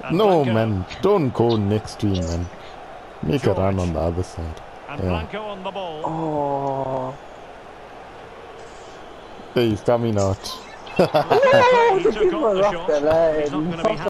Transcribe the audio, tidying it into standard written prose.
No, man, don't go next to him, man. Make a run on the other side. And Blanco on the ball. Oh. Hey, he's coming out. He took on the shot. He's not going to be